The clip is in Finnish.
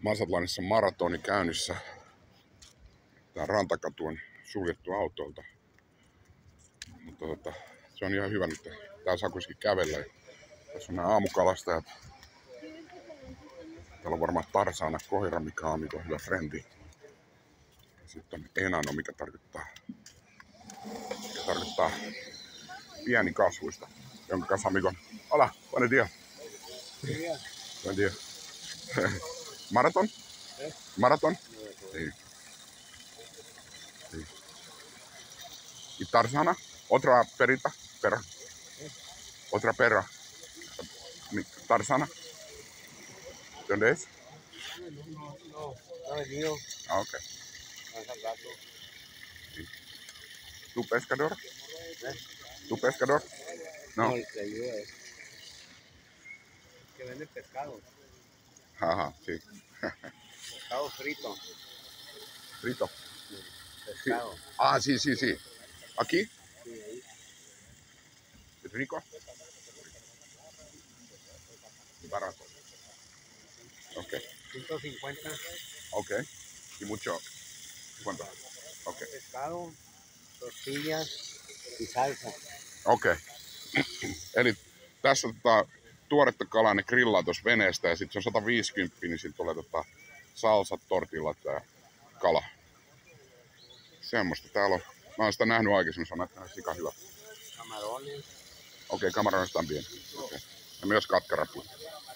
Mazatlanissa maratoni käynnissä. Tää rantakatu on suljettu autoilta. Mutta se on ihan hyvä nyt. Tää saa kuitenkin kävellä. Tässä on nämä aamukalastajat. Täällä on varmaan Tarzana koira, mikä on Amikon hyvä frendi. Sitten on enano, mikä tarkoittaa pieni kasvuista, jonka kanssa Amikon... Hola, buen día. Buen día. Maraton? Maraton? Sí. Sí. ¿Y Tarzana? ¿Otra perita? Perra. ¿Otra perra? ¿Tarzana? ¿De dónde es? No ha venido. Ah, ok. Hace rato. Sí. ¿Tú pescador? ¿Eh? ¿Tú pescador? No. El que ayuda es que vende pescado. Ajá, sí. Pescado frito. Frito. Sí, pescado. Sí. Ah, sí, sí, sí. ¿Aquí? Sí, ahí. ¿Es rico? Barato. Ok. 150. Ok. ¿Y mucho? ¿Cuánto? Ok. Pescado, tortillas y salsa. Okei. Eli tässä on tuoretta kalaa, ne grillaa tuossa veneestä ja sitten se on 150, niin sitten tulee salsat, tortillat ja kala. Semmoista täällä on. Mä oon sitä nähnyt aikaisemmin, se on näyttänyt sika hyvä. Camarones. Okei, camarones también. Okay. Ja myös katkarapuja.